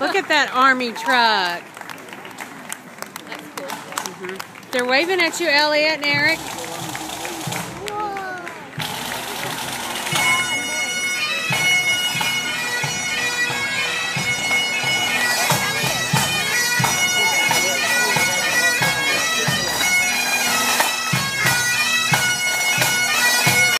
Look at that army truck. That's cool. They're waving at you, Elliot and Eric.